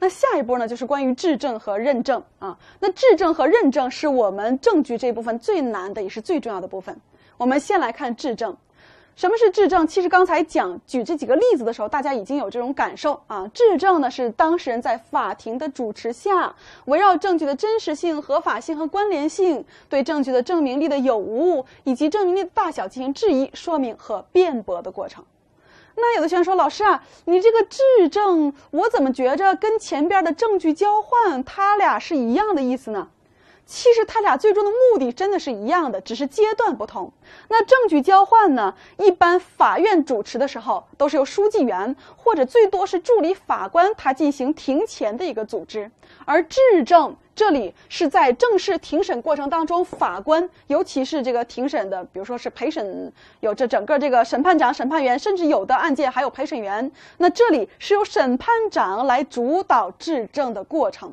那下一步呢，就是关于质证和认证啊。那质证和认证是我们证据这部分最难的，也是最重要的部分。我们先来看质证。什么是质证？其实刚才举这几个例子的时候，大家已经有这种感受啊。质证呢是当事人在法庭的主持下，围绕证据的真实性、合法性和关联性，对证据的证明力的有无以及证明力的大小进行质疑、说明和辩驳的过程。那有的学生说，老师啊，你这个质证，我怎么觉着跟前边的证据交换，它俩是一样的意思呢？其实它俩最终的目的真的是一样的，只是阶段不同。那证据交换呢，一般法院主持的时候都是由书记员或者最多是助理法官他进行庭前的一个组织，而质证这里是在正式庭审过程当中，法官尤其是这个庭审的，比如说是陪审，有这整个这个审判长、审判员，甚至有的案件还有陪审员，那这里是由审判长来主导质证的过程。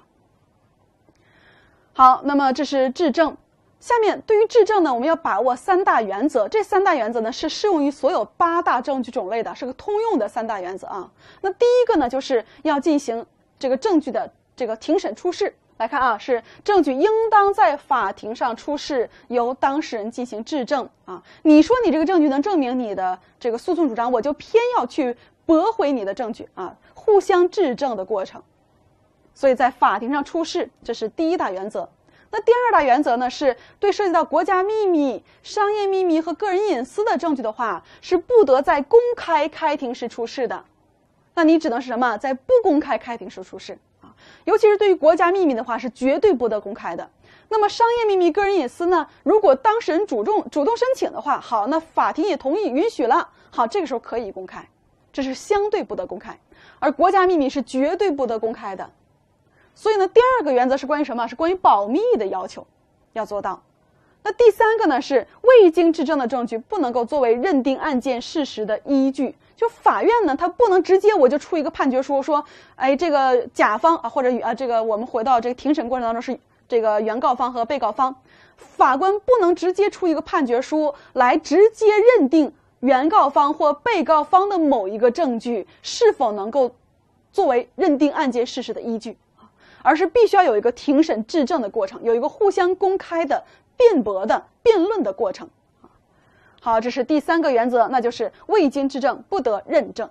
好，那么这是质证。下面对于质证呢，我们要把握3大原则。这3大原则呢是适用于所有8大证据种类的，是个通用的3大原则啊。那第一个呢，就是要进行这个证据的这个庭审出示。来看啊，是证据应当在法庭上出示，由当事人进行质证啊。你说你这个证据能证明你的这个诉讼主张，我就偏要去驳回你的证据啊，互相质证的过程。所以在法庭上出示，这是第1大原则。那第2大原则呢，是对涉及到国家秘密、商业秘密和个人隐私的证据的话，是不得在公开开庭时出示的。那你只能是什么？在不公开开庭时出示啊。尤其是对于国家秘密的话，是绝对不得公开的。那么商业秘密、个人隐私呢？如果当事人主动申请的话，好，那法庭也同意允许了，好，这个时候可以公开，这是相对不得公开。而国家秘密是绝对不得公开的。所以呢，第2个原则是关于什么？是关于保密的要求，要做到。那第3个呢，是未经质证的证据不能够作为认定案件事实的依据。就法院呢，它不能直接我就出一个判决书说，哎，这个甲方啊，或者这个我们回到这个庭审过程当中是这个原告方和被告方，法官不能直接出一个判决书来直接认定原告方或被告方的某一个证据是否能够作为认定案件事实的依据。而是必须要有一个庭审质证的过程，有一个互相公开的辩驳的辩论的过程。好，这是第3个原则，那就是未经质证不得认证。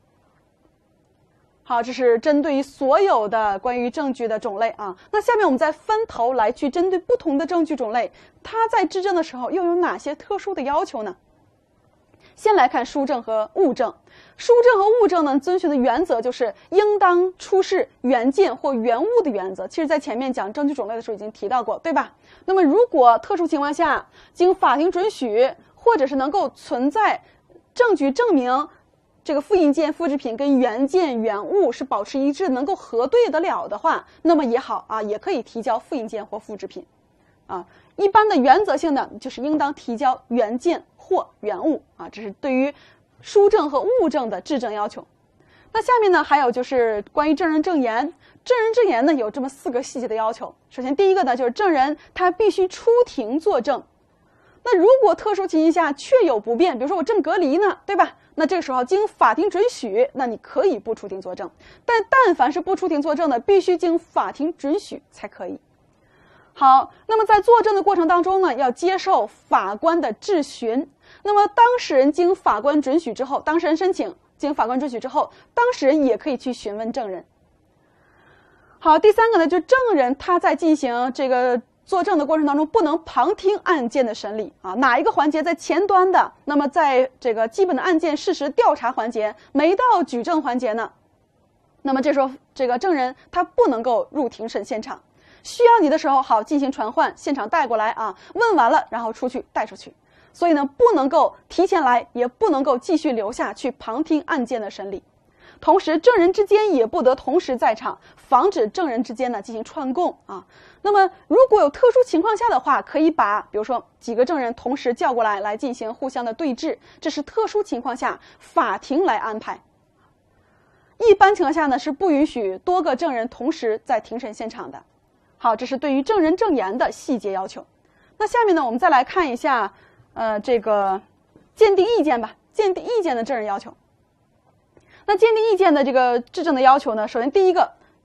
好，这是针对于所有的关于证据的种类啊。那下面我们再分头来去针对不同的证据种类，它在质证的时候又有哪些特殊的要求呢？先来看书证和物证。书证和物证呢，遵循的原则就是应当出示原件或原物的原则。其实在前面讲证据种类的时候已经提到过，对吧？那么如果特殊情况下经法庭准许，或者是能够存在证据证明这个复印件、复制品跟原件原物是保持一致，能够核对得了的话，那么也好啊，也可以提交复印件或复制品啊。一般的原则性的就是应当提交原件或原物啊，这是对于书证和物证的质证要求。那下面呢，还有就是关于证人证言。证人证言呢，有这么4个细节的要求。首先第一个呢，就是证人他必须出庭作证。那如果特殊情形下确有不便，比如说我正隔离呢，对吧？那这个时候经法庭准许，那你可以不出庭作证。但凡是不出庭作证的，必须经法庭准许才可以。好，那么在作证的过程当中呢，要接受法官的质询。那么当事人经法官准许之后，当事人申请经法官准许之后，当事人也可以去询问证人。好，第3个呢，就证人他在进行这个作证的过程当中，不能旁听案件的审理啊。哪一个环节在前端的，那么在这个基本的案件事实调查环节，没到举证环节呢，那么这时候这个证人他不能够入庭审现场。需要你的时候，好进行传唤，现场带过来啊，问完了然后出去带出去。所以呢，不能够提前来，也不能够继续留下去旁听案件的审理。同时，证人之间也不得同时在场，防止证人之间呢进行串供啊。那么，如果有特殊情况下的话，可以把比如说几个证人同时叫过来进行互相的对质，这是特殊情况下法庭来安排。一般情况下呢，是不允许多个证人同时在庭审现场的。好，这是对于证人证言的细节要求。那下面呢，我们再来看一下这个鉴定意见吧，鉴定意见的证人要求。那鉴定意见的这个质证的要求呢，首先第一个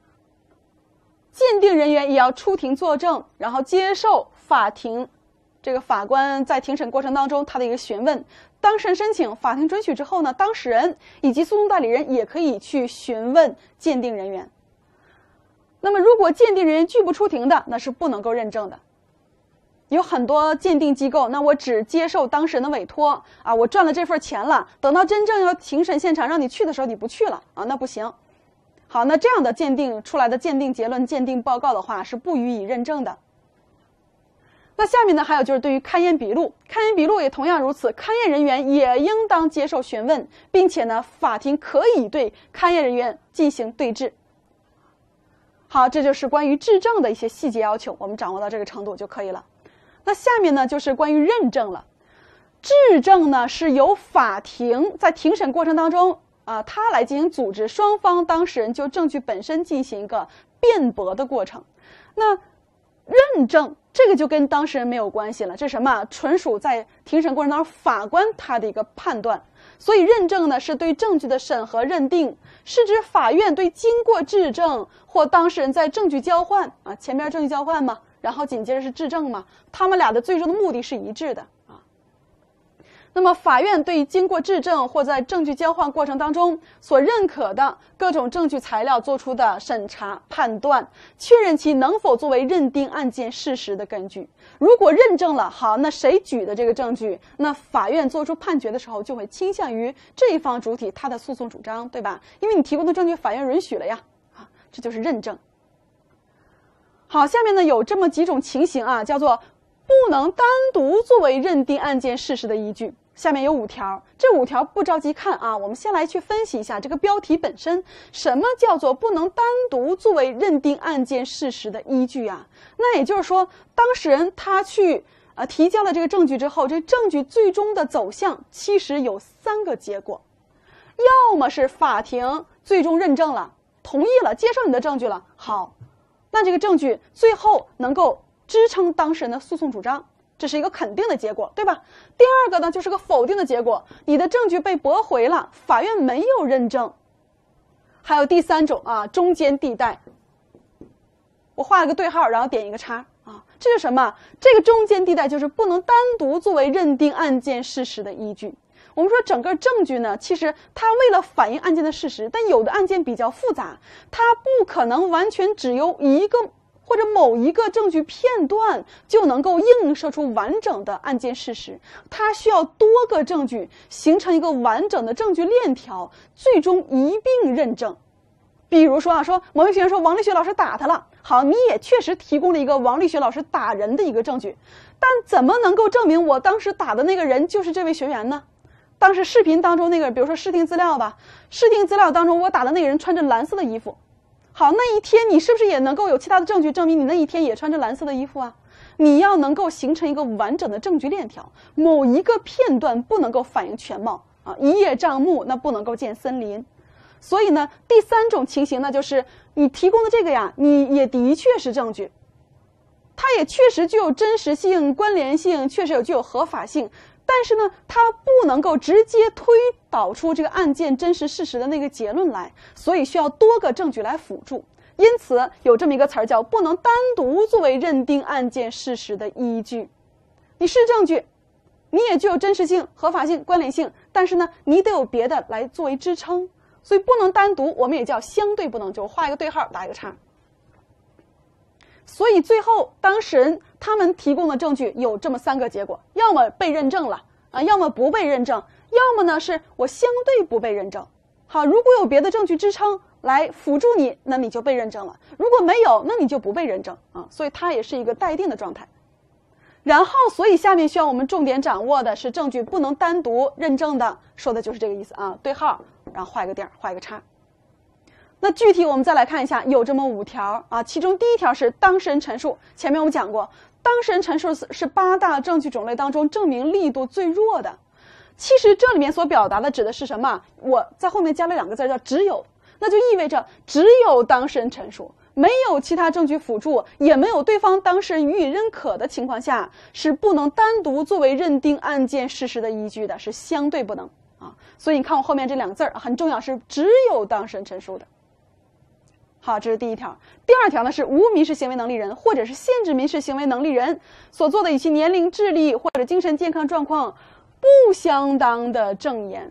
鉴定人员也要出庭作证，然后接受法庭这个法官在庭审过程当中他的一个询问。当事人申请，法庭准许之后呢，当事人以及诉讼代理人也可以去询问鉴定人员。那么如果鉴定人员拒不出庭的，那是不能够认证的。有很多鉴定机构，那我只接受当事人的委托啊，我赚了这份钱了，等到真正要庭审现场让你去的时候，你不去了啊，那不行。好，那这样的鉴定出来的鉴定结论、鉴定报告的话，是不予以认证的。那下面呢，还有就是对于勘验笔录，勘验笔录也同样如此，勘验人员也应当接受询问，并且呢，法庭可以对勘验人员进行对质。好，这就是关于质证的一些细节要求，我们掌握到这个程度就可以了。那下面呢，就是关于认证了。质证呢，是由法庭在庭审过程当中他来进行组织，双方当事人就证据本身进行一个辩驳的过程。那认证这个就跟当事人没有关系了，这是什么？纯属在庭审过程当中法官他的一个判断。所以认证呢，是对证据的审核认定，是指法院对经过质证或当事人在证据交换前面证据交换嘛，然后紧接着是质证嘛，他们俩的最终的目的是一致的那么法院对经过质证或在证据交换过程当中所认可的各种证据材料做出的审查判断，确认其能否作为认定案件事实的根据。如果认证了，好，那谁举的这个证据，那法院做出判决的时候就会倾向于这一方主体他的诉讼主张，对吧？因为你提供的证据法院允许了呀这就是认证。好，下面呢有这么几种情形叫做不能单独作为认定案件事实的依据。下面有5条，这5条不着急看我们先来去分析一下这个标题本身，什么叫做不能单独作为认定案件事实的依据那也就是说，当事人他去提交了这个证据之后，这证据最终的走向其实有3个结果，要么是法庭最终认证了，同意了，接受你的证据了，好，那这个证据最后能够支撑当事人的诉讼主张，这是一个肯定的结果，对吧？第二个呢，就是个否定的结果，你的证据被驳回了，法院没有认证。还有第3种中间地带，我画了个对号，然后点一个叉这是什么？这个中间地带就是不能单独作为认定案件事实的依据。我们说整个证据呢，其实它为了反映案件的事实，但有的案件比较复杂，它不可能完全只由一个或者某一个证据片段就能够映射出完整的案件事实，它需要多个证据形成一个完整的证据链条，最终一并认证。比如说说某位学员说王立学老师打他了，好，你也确实提供了一个王立学老师打人的一个证据，但怎么能够证明我当时打的那个人就是这位学员呢？当时视频当中那个人，比如说视听资料吧，视听资料当中我打的那个人穿着蓝色的衣服，好，那一天你是不是也能够有其他的证据证明你那一天也穿着蓝色的衣服你要能够形成一个完整的证据链条，某一个片段不能够反映全貌一叶障目那不能够见森林。所以呢，第3种情形呢，就是你提供的这个你也的确是证据，它也确实具有真实性、关联性，确实具有合法性，但是呢，它不能够直接推导出这个案件真实事实的那个结论来，所以需要多个证据来辅助。因此有这么一个词儿叫不能单独作为认定案件事实的依据。你是证据，你也具有真实性、合法性、关联性，但是呢，你得有别的来作为支撑，所以不能单独，我们也叫相对不能，就画一个对号，打一个叉。所以最后当事人他们提供的证据有这么3个结果，要么被认证了要么不被认证，要么呢是我相对不被认证。好，如果有别的证据支撑来辅助你，那你就被认证了，如果没有，那你就不被认证所以它也是一个待定的状态。然后所以下面需要我们重点掌握的是证据不能单独认证的，说的就是这个意思对号，然后画一个点，画一个叉。那具体我们再来看一下，有这么5条其中第1条是当事人陈述。前面我们讲过，当事人陈述是8大证据种类当中证明力度最弱的。其实这里面所表达的指的是什么？我在后面加了2个字叫只有，那就意味着只有当事人陈述，没有其他证据辅助，也没有对方当事人予以认可的情况下，是不能单独作为认定案件事实的依据的，是相对不能所以你看我后面这2个字很重要，是只有当事人陈述的。 好，这是第一条。第二条呢是无民事行为能力人或者是限制民事行为能力人所做的与其年龄、智力或者精神健康状况不相当的证言。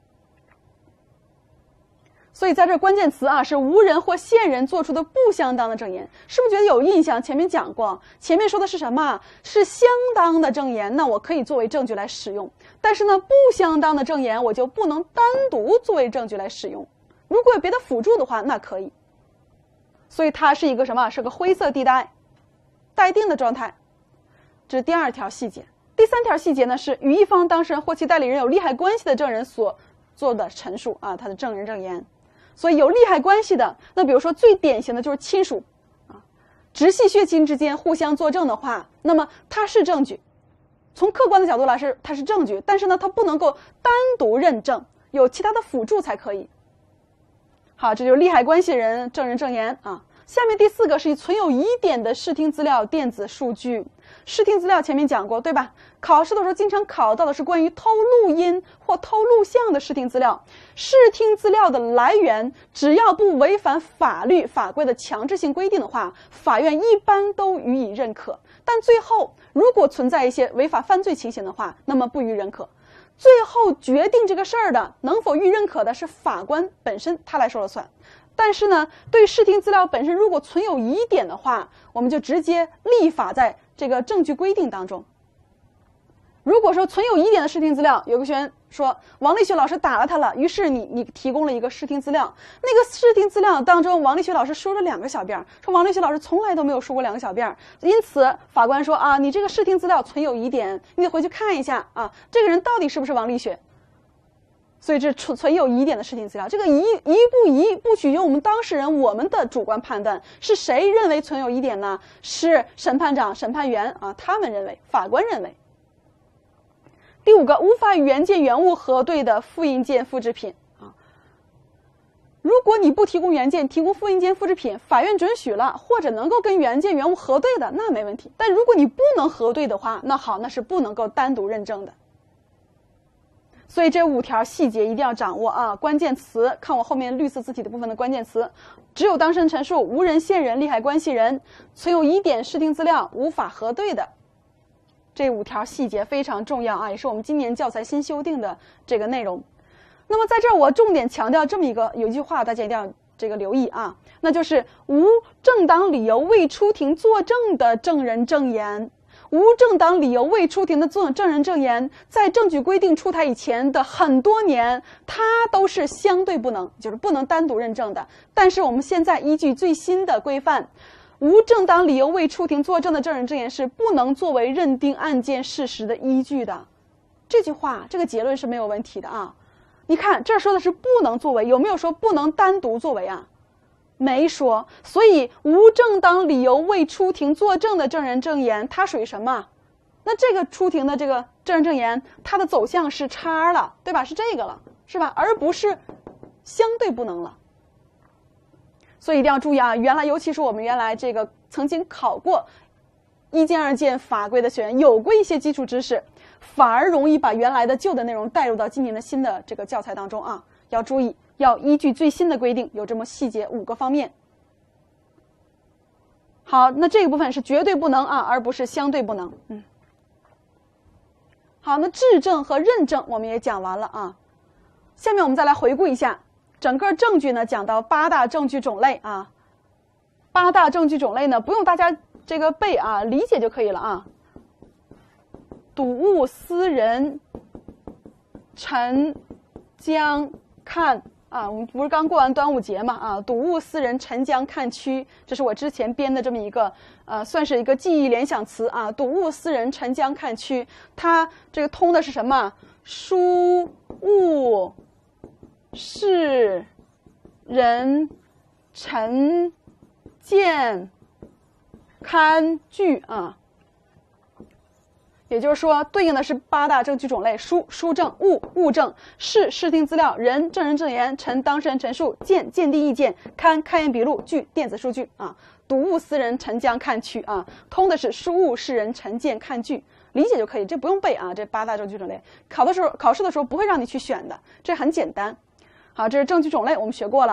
所以在这关键词啊是无人或限人做出的不相当的证言，是不是觉得有印象？前面讲过，前面说的是什么？是相当的证言，那我可以作为证据来使用。但是呢，不相当的证言我就不能单独作为证据来使用。如果有别的辅助的话，那可以。所以它是一个什么？是个灰色地带，待定的状态。这是第二条细节。第三条细节呢是与一方当事人或其代理人有利害关系的证人所做的陈述啊，他的证人证言。所以有利害关系的，那比如说最典型的就是亲属啊，直系血亲之间互相作证的话，那么它是证据，从客观的角度来说它是证据，但是呢它不能够单独认证，有其他的辅助才可以。好，这就是利害关系人证人证言啊。下面第四个是以存有疑点的视听资料电子数据。视听资料前面讲过对吧？考试的时候经常考到的是关于偷录音或偷录像的视听资料。视听资料的来源只要不违反法律法规的强制性规定的话，法院一般都予以认可。但最后如果存在一些违法犯罪情形的话，那么不予认可。最后决定这个事儿的能否予认可的是法官本身，他来说了算。但是呢，对视听资料本身如果存有疑点的话，我们就直接立法在这个证据规定当中。如果说存有疑点的视听资料，有个学员说王立学老师打了他了，于是你提供了一个视听资料，那个视听资料当中王立学老师说了2个小辫，说王立学老师从来都没有说过2个小辫，因此法官说啊，你这个视听资料存有疑点，你得回去看一下啊，这个人到底是不是王立学。所以这存有疑点的视听资料，这个疑不取决于我们当事人我们的主观判断，是谁认为存有疑点呢？是审判长、审判员啊，他们认为，法官认为。第5个，无法与原件原物核对的复印件复制品啊，如果你不提供原件，提供复印件复制品，法院准许了，或者能够跟原件原物核对的，那没问题。但如果你不能核对的话，那好，那是不能够单独认证的。所以这5条细节一定要掌握啊！关键词，看我后面绿色字体的部分的关键词，只有当事人陈述、无人、限人、利害关系人、存有疑点视听资料、无法核对的，这5条细节非常重要啊，也是我们今年教材新修订的这个内容。那么在这儿我重点强调这么有一句话，大家一定要这个留意啊，那就是无正当理由未出庭作证的证人证言。无正当理由未出庭的证人证言，在证据规定出台以前的很多年，它都是相对不能，就是不能单独认证的。但是我们现在依据最新的规范，无正当理由未出庭作证的证人证言是不能作为认定案件事实的依据的。这句话，这个结论是没有问题的啊。你看，这儿说的是不能作为，有没有说不能单独作为啊？没说，所以无正当理由未出庭作证的证人证言，它属于什么？那这个出庭的这个证人证言，它的走向是叉了，对吧？是这个了，是吧？而不是相对不能了。所以一定要注意啊！原来，尤其是我们原来这个曾经考过1件2件法规的学员，有过一些基础知识，反而容易把原来的旧的内容带入到今年的新的这个教材当中啊！要注意。要依据最新的规定，有这么细节5个方面。好，那这个部分是绝对不能啊，而不是相对不能。好，那质证和认证我们也讲完了啊。下面我们再来回顾一下整个证据呢，讲到8大证据种类啊。8大证据种类呢，不用大家这个背啊，理解就可以了啊。睹物思人、陈、江、看。啊，我们不是刚过完端午节嘛？啊，睹物思人，陈江看屈，这是我之前编的这么一个，算是一个记忆联想词啊。睹物思人，陈江看屈，它这个通的是什么？书、物、事、人、陈、见、看、据啊。也就是说，对应的是8大证据种类：书证、物证、事视听资料、人证人证言、陈当事人陈述、见鉴定意见、勘验笔录、据电子数据啊。睹物思人，陈江看屈啊，通的是书物事人陈见看据，理解就可以，这不用背啊。这8大证据种类，考试的时候不会让你去选的，这很简单。好，这是证据种类，我们学过了。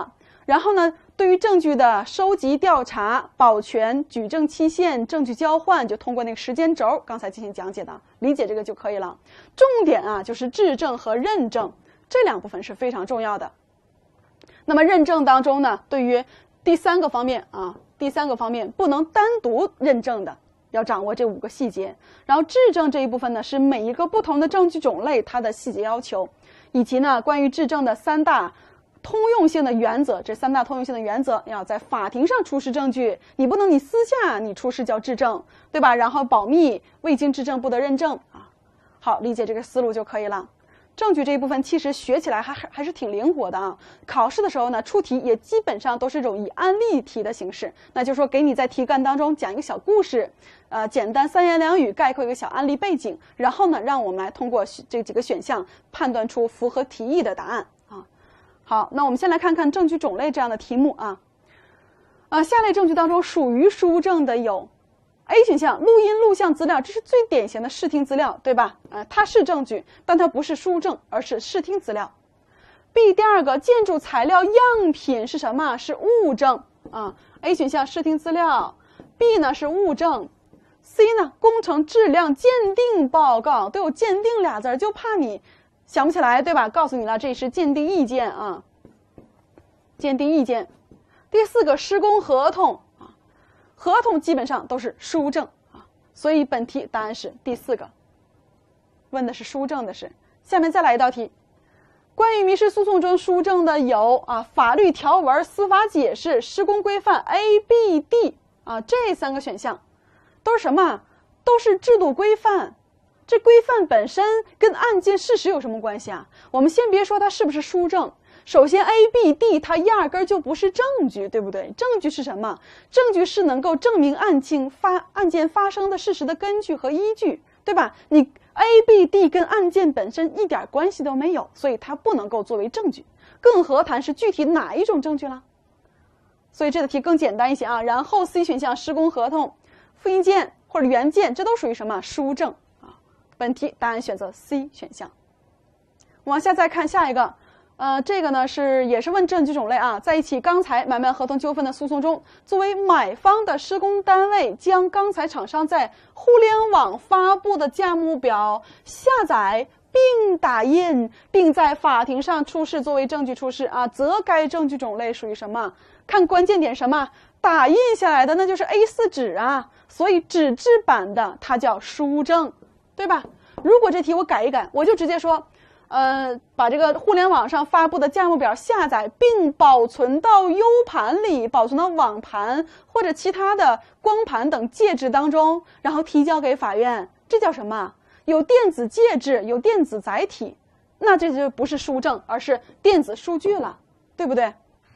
然后呢，对于证据的收集、调查、保全、举证期限、证据交换，就通过那个时间轴刚才进行讲解的，理解这个就可以了。重点啊，就是质证和认证这两部分是非常重要的。那么认证当中呢，对于第三个方面不能单独认证的，要掌握这5个细节。然后质证这一部分呢，是每一个不同的证据种类它的细节要求，以及呢关于质证的3大通用性的原则。这3大通用性的原则要在法庭上出示证据，你不能你私下你出示叫质证，对吧？然后保密，未经质证不得认证啊。好，理解这个思路就可以了。证据这一部分其实学起来还是挺灵活的啊。考试的时候呢，出题也基本上都是这种以案例题的形式，那就是说给你在题干当中讲一个小故事，简单3言2语概括一个小案例背景，然后呢，让我们来通过这几个选项判断出符合题意的答案啊。好，那我们先来看看证据种类这样的题目啊。下列证据当中属于书证的有 A 选项，录音录像资料，这是最典型的视听资料，对吧？它是证据，但它不是书证，而是视听资料。B 第二个，建筑材料样品是什么？是物证啊。A 选项视听资料 ，B 呢是物证 ，C 呢工程质量鉴定报告，都有鉴定俩字，就怕你想不起来，对吧？告诉你了，这是鉴定意见啊，鉴定意见。第4个，施工合同。合同基本上都是书证啊，所以本题答案是第4个，问的是书证的事。下面再来一道题，关于民事诉讼中书证的有法律条文、司法解释、施工规范 A、B、D 这3个选项都是什么？都是制度规范。这规范本身跟案件事实有什么关系啊？我们先别说它是不是书证。首先 A、B、D 它压根儿就不是证据，对不对？证据是什么？证据是能够证明案件发生的事实的根据和依据，对吧？你 A、B、D 跟案件本身一点关系都没有，所以它不能够作为证据，更何谈是具体哪一种证据了？所以这个题更简单一些啊。然后 C 选项施工合同、复印件或者原件，这都属于什么？书证啊。本题答案选择 C 选项。往下再看下一个。这个呢也是问证据种类啊，在一起钢材买卖合同纠纷的诉讼中，作为买方的施工单位将钢材厂商在互联网发布的价目表下载并打印，并在法庭上出示作为证据出示啊，则该证据种类属于什么？看关键点什么？打印下来的那就是 A4 纸啊，所以纸质版的它叫书证，对吧？如果这题我改一改，我就直接说把这个互联网上发布的价目表下载并保存到 U 盘里，保存到网盘或者其他的光盘等介质当中，然后提交给法院，这叫什么？有电子介质，有电子载体，那这就不是书证，而是电子数据了，对不对？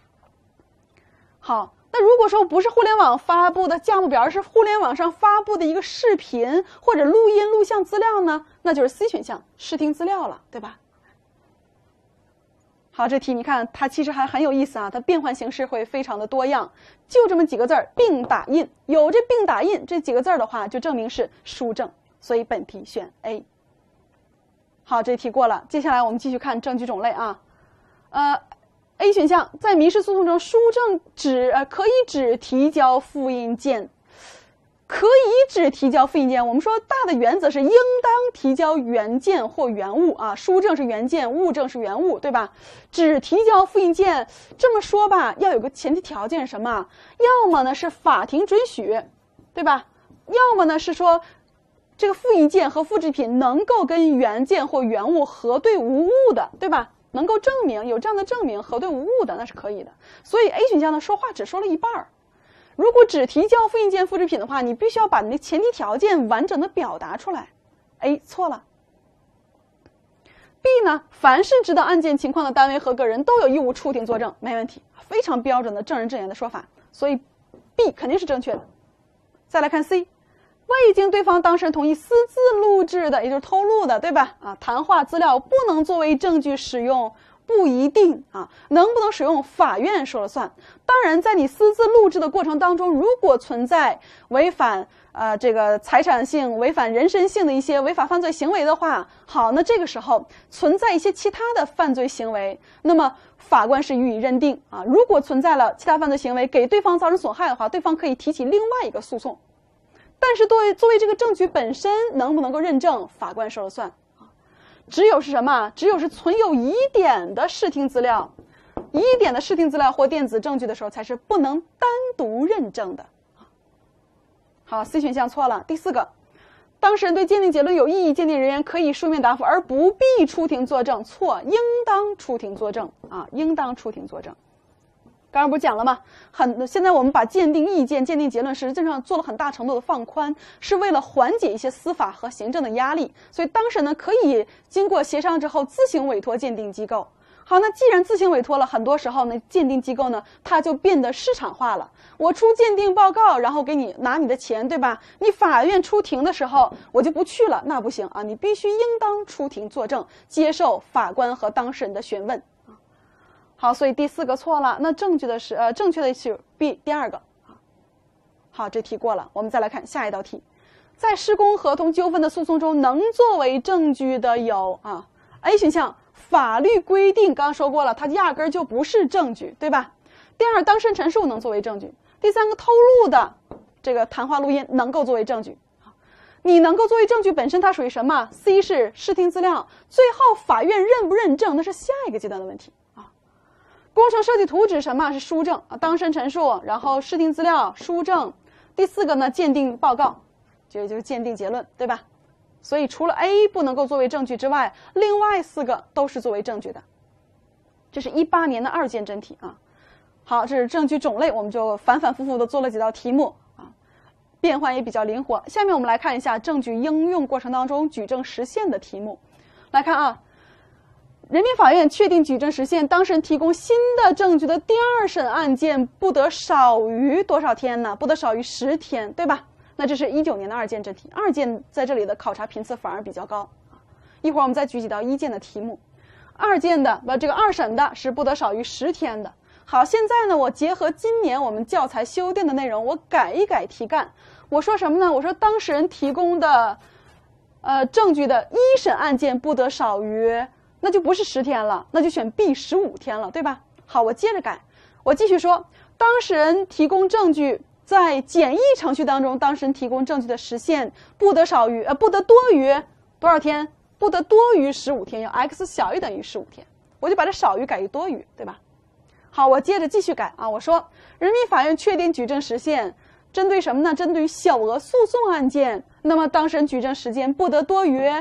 好，那如果说不是互联网发布的价目表，而是互联网上发布的一个视频或者录音录像资料呢，那就是 C 选项视听资料了，对吧？好，这题你看它其实还很有意思啊，它变换形式会非常的多样，就这么几个字儿，并打印。有这并打印这几个字儿的话，就证明是书证，所以本题选 A。好，这题过了，接下来我们继续看证据种类啊。A 选项，在民事诉讼中，书证可以只提交复印件。可以只提交复印件，我们说大的原则是应当提交原件或原物啊，书证是原件，物证是原物，对吧？只提交复印件，这么说吧，要有个前提条件是什么？要么呢是法庭准许，对吧？要么呢是说这个复印件和复制品能够跟原件或原物核对无误的，对吧？能够证明有这样的证明核对无误的，那是可以的。所以 A 选项呢说话只说了一半儿。如果只提交复印件复制品的话，你必须要把你的前提条件完整的表达出来。A 错了。B 呢，凡是知道案件情况的单位和个人都有义务出庭作证，没问题，非常标准的证人证言的说法，所以 B 肯定是正确的。再来看 C， 未经对方当事人同意私自录制的，也就是偷录的，对吧？谈话资料不能作为证据使用，不不一定啊，能不能使用法院说了算。当然，在你私自录制的过程当中，如果存在违反这个财产性、违反人身性的一些违法犯罪行为的话，好，那这个时候存在一些其他的犯罪行为，那么法官是予以认定啊。如果存在了其他犯罪行为给对方造成损害的话，对方可以提起另外一个诉讼。但是作为这个证据本身能不能够认证，法官说了算啊。只有是什么？只有是存有疑点的视听资料，疑点的视听资料或电子证据的时候，才是不能单独认证的。好 ，C 选项错了。第4个，当事人对鉴定结论有异议，鉴定人员可以书面答复，而不必出庭作证。错，应当出庭作证啊，应当出庭作证。刚刚不是讲了吗？现在我们把鉴定意见、鉴定结论实际上做了很大程度的放宽，是为了缓解一些司法和行政的压力。所以当事人呢可以经过协商之后自行委托鉴定机构。好，那既然自行委托了，很多时候呢，鉴定机构呢它就变得市场化了。我出鉴定报告，然后给你拿你的钱，对吧？你法院出庭的时候，我就不去了，那不行啊！你必须应当出庭作证，接受法官和当事人的询问。好，所以第4个错了。那正确的是 B 第2个。好，这题过了。我们再来看下一道题，在施工合同纠纷的诉讼中，能作为证据的有A 选项，法律规定，刚刚说过了，它压根儿就不是证据，对吧？第2，当事人陈述能作为证据。第3个，透露的这个谈话录音能够作为证据。你能够作为证据本身，它属于什么 ？C 是视听资料。最后法院认不认证，那是下一个阶段的问题。工程设计图纸什么是书证啊？当事人陈述，然后视听资料、书证。第4个呢，鉴定报告，这就是鉴定结论，对吧？所以除了 A 不能够作为证据之外，另外4个都是作为证据的。这是18年的2件真题啊。好，这是证据种类，我们就反反复复的做了几道题目啊，变换也比较灵活。下面我们来看一下证据应用过程当中举证实现的题目。来看啊。人民法院确定举证实现，当事人提供新的证据的第2审案件不得少于多少天呢？不得少于10天，对吧？那这是19年的2件真题，2件在这里的考察频次反而比较高。一会儿我们再举几道1件的题目。2件的这个2审的是不得少于10天的。好，现在呢，我结合今年我们教材修订的内容，我改一改题干。我说什么呢？我说当事人提供的证据的1审案件不得少于。那就不是10天了，那就选 B 15天了，对吧？好，我接着改，我继续说，当事人提供证据，在简易程序当中，当事人提供证据的时限不得多于多少天？不得多于15天，要 x 小于等于15天，我就把这少于改于多于，对吧？好，我接着继续改啊，我说，人民法院确定举证时限，针对什么呢？针对于小额诉讼案件，那么当事人举证时间不得多于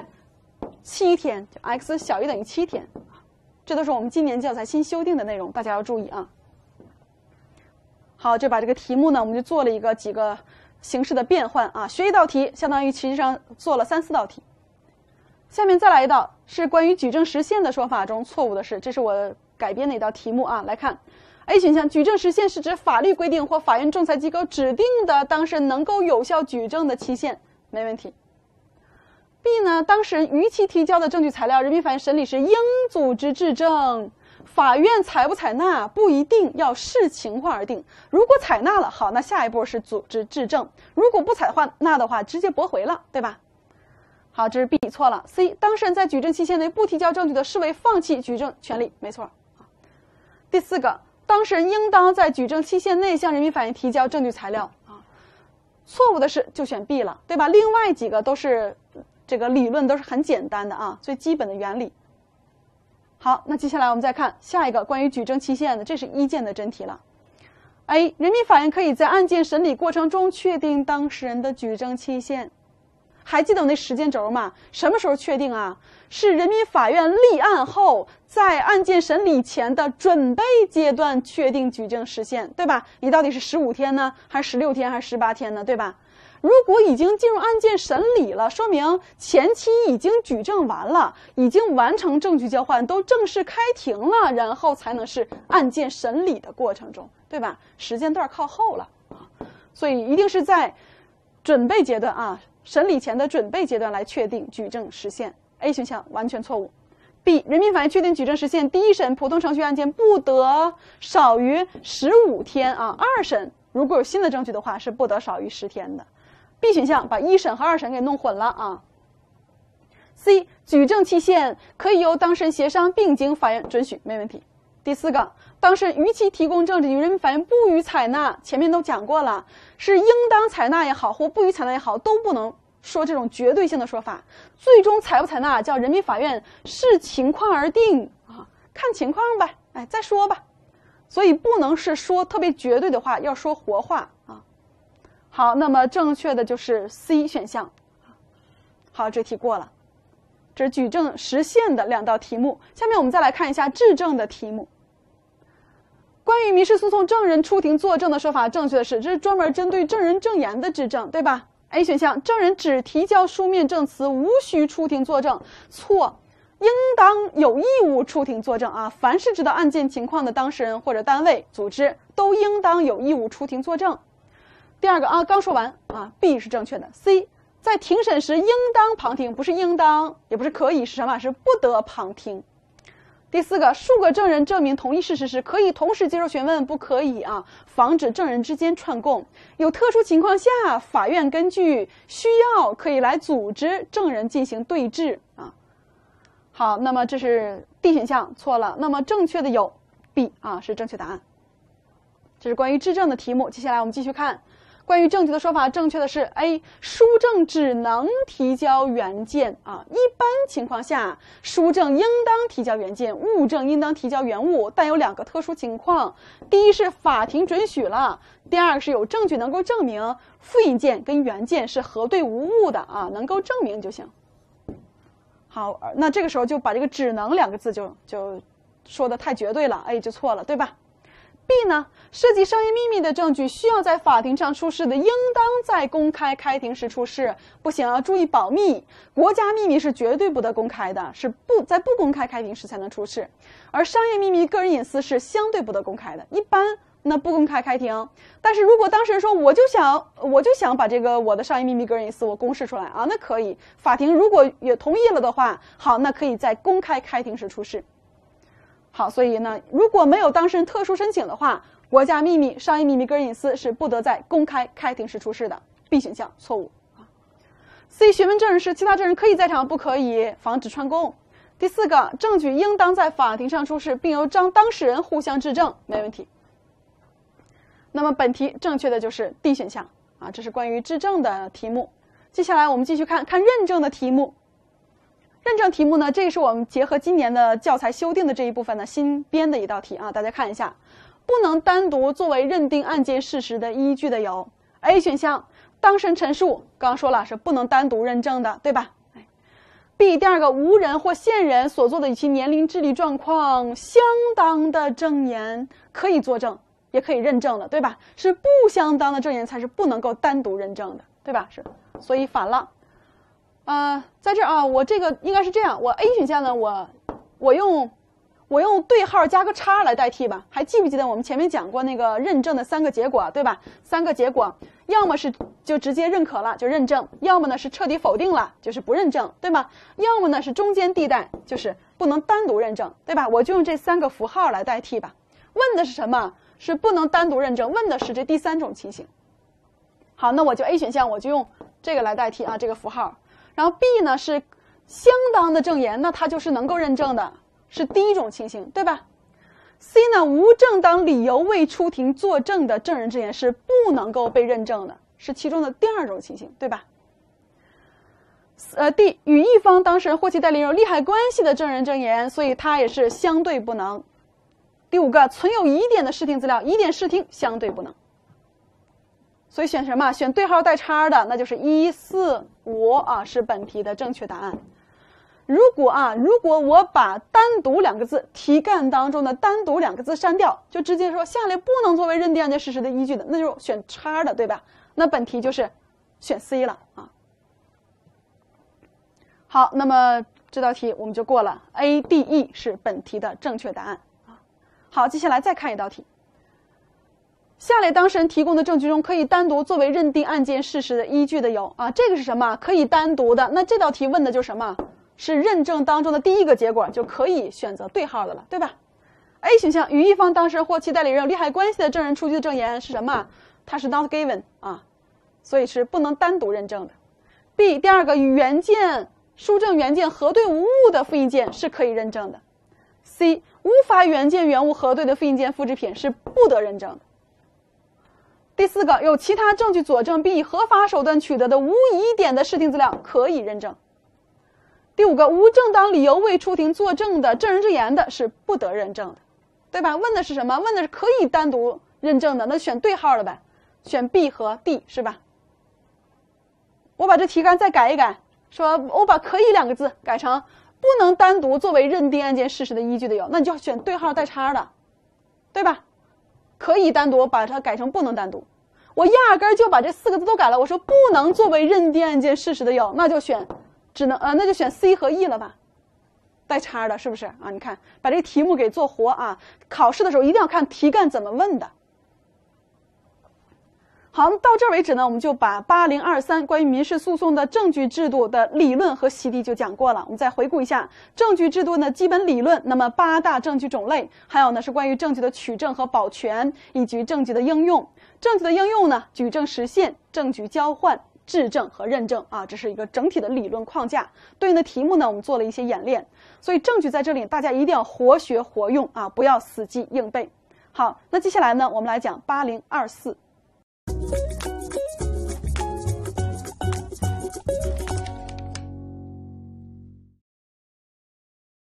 7天，就 x 小于等于7天，这都是我们今年教材新修订的内容，大家要注意啊。好，就把这个题目呢，我们就做了几个形式的变换啊，学一道题，相当于其实上做了3、4道题。下面再来一道，是关于举证时限的说法中错误的是，这是我改编的一道题目啊。来看 A 选项，举证时限是指法律规定或法院仲裁机构指定的当事人能够有效举证的期限，没问题。B 呢，当事人逾期提交的证据材料，人民法院审理时应组织质证，法院采不采纳不一定，要视情况而定。如果采纳了，好，那下一步是组织质证；如果不采纳的话，直接驳回了，对吧？好，这是 B 错了。C， 当事人在举证期限内不提交证据的，视为放弃举证权利，没错。第4个，当事人应当在举证期限内向人民法院提交证据材料啊。错误的是就选 B 了，对吧？另外几个都是。这个理论都是很简单的啊，最基本的原理。好，那接下来我们再看下一个关于举证期限的，这是1件的真题了。A， 人民法院可以在案件审理过程中确定当事人的举证期限。还记得我那时间轴吗？什么时候确定啊？是人民法院立案后，在案件审理前的准备阶段确定举证时限，对吧？你到底是15天呢，还是16天，还是18天呢，对吧？如果已经进入案件审理了，说明前期已经举证完了，已经完成证据交换，都正式开庭了，然后才能是案件审理的过程中，对吧？时间段靠后了啊，所以一定是在准备阶段啊，审理前的准备阶段来确定举证时限。A 选项完全错误。B B. 人民法院确定举证时限，第一审普通程序案件不得少于15天啊，2审如果有新的证据的话是不得少于10天的。B 选项把1审和2审给弄混了啊。C. 举证期限可以由当事人协商并经法院准许，没问题。第4个，当事人逾期提供证据，人民法院不予采纳，前面都讲过了，是应当采纳也好，或不予采纳也好，都不能说这种绝对性的说法。最终采不采纳，叫人民法院视情况而定啊，看情况吧，哎，再说吧。所以不能是说特别绝对的话，要说活话啊。好，那么正确的就是 C 选项。好，这题过了。这是举证时限的2道题目。下面我们再来看一下质证的题目。关于民事诉讼证人出庭作证的说法，正确的是，这是专门针对证人证言的质证，对吧？ A 选项，证人只提交书面证词，无需出庭作证。错，应当有义务出庭作证啊！凡是知道案件情况的当事人或者单位、组织，都应当有义务出庭作证。第二个啊，刚说完啊 ，B 是正确的。C 在庭审时应当旁听，不是应当，也不是可以，是什么？是不得旁听。第4个，数个证人证明同一事实时，可以同时接受询问，不可以啊，防止证人之间串供。有特殊情况下，法院根据需要可以来组织证人进行对质啊。好，那么这是 D 选项错了，那么正确的有 B 啊，是正确答案。这是关于质证的题目。接下来我们继续看。关于证据的说法，正确的是 A， 书证只能提交原件啊。一般情况下，书证应当提交原件，物证应当提交原物，但有2个特殊情况：第一是法庭准许了；第二个是有证据能够证明复印件跟原件是核对无误的啊，能够证明就行。好，那这个时候就把这个只能2个字就说的太绝对了 ，A 就错了，对吧？B 呢，涉及商业秘密的证据需要在法庭上出示的，应当在公开开庭时出示。不行啊，注意保密，国家秘密是绝对不得公开的，是在不公开开庭时才能出示。而商业秘密、个人隐私是相对不得公开的，一般那不公开开庭。但是如果当事人说我就想把这个我的商业秘密、个人隐私我公示出来啊，那可以。法庭如果也同意了的话，好，那可以在公开开庭时出示。好，所以呢，如果没有当事人特殊申请的话，国家秘密、商业秘密、个人隐私是不得在公开开庭时出示的。B 选项错误。C 询问证人时，其他证人可以在场，不可以，防止串供。第4个，证据应当在法庭上出示，并由当事人互相质证，没问题。那么本题正确的就是 D 选项啊，这是关于质证的题目。接下来我们继续看认证的题目。认证题目呢，这是我们结合今年的教材修订的这一部分呢新编的一道题啊，大家看一下，不能单独作为认定案件事实的依据的有 A 选项，当事人陈述，刚刚说了是不能单独认证的，对吧？B 第2个，无人或现人所做的与其年龄、智力状况相当的证言可以作证，也可以认证的，对吧？是不相当的证言才是不能够单独认证的，对吧？是，所以反了。在这儿啊，我这个应该是这样，我 A 选项呢，我用对号加个叉来代替吧。还记不记得我们前面讲过那个认证的3个结果，对吧？3个结果，要么是就直接认可了，就认证；要么呢是彻底否定了，就是不认证，对吧？要么呢是中间地带，就是不能单独认证，对吧？我就用这3个符号来代替吧。问的是什么？是不能单独认证，问的是这第3种情形。好，那我就 A 选项我就用这个来代替啊，这个符号。然后 B 呢是相当的证言，那它就是能够认证的，是第1种情形，对吧？ C 呢，无正当理由未出庭作证的证人证言是不能够被认证的，是其中的第2种情形，对吧？D 与一方当事人或其代理人有利害关系的证人证言，所以它也是相对不能。第5个，存有疑点的视听资料，疑点视听相对不能。所以选什么？选对号带叉的，那就是1、4、5啊，是本题的正确答案。如果我把单独2个字，题干当中的单独2个字删掉，就直接说下列不能作为认定案件事实的依据的，那就选叉的，对吧？那本题就是选 C 了啊。好，那么这道题我们就过了 ，A、D、E 是本题的正确答案啊。好，接下来再看一道题。下列当事人提供的证据中，可以单独作为认定案件事实的依据的有啊，这个是什么？可以单独的。那这道题问的就是什么？ 是认证当中的第一个结果，就可以选择对号的了，对吧 ？A 选项与一方当事人或其代理人有利害关系的证人出具的证言是什么？它是 not given 啊，所以是不能单独认证的。B 第二个与原件、书证原件核对无误的复印件是可以认证的。C 无法原件原物核对的复印件复制品是不得认证的。第四个，有其他证据佐证并以合法手段取得的无疑点的视听资料可以认证。第五个，无正当理由未出庭作证的证人之言的是不得认证的，对吧？问的是什么？问的是可以单独认证的，那选对号了呗，选 B 和 D 是吧？我把这题干再改一改，说我把可以2个字改成不能单独作为认定案件事实的依据的有，那你就选对号带叉的，对吧？可以单独把它改成不能单独，我压根儿就把这4个字都改了，我说不能作为认定案件事实的有，那就选那就选 C 和 E 了吧，带叉的，是不是啊？你看把这题目给做活啊，考试的时候一定要看题干怎么问的。好，到这儿为止呢，我们就把8023关于民事诉讼的证据制度的理论和习题就讲过了。我们再回顾一下证据制度的基本理论，那么8大证据种类，还有呢是关于证据的取证和保全，以及证据的应用。证据的应用呢，举证实现、证据交换、质证和认证啊，这是一个整体的理论框架。对应的题目呢，我们做了一些演练。所以证据在这里大家一定要活学活用啊，不要死记硬背。好，那接下来呢，我们来讲8024。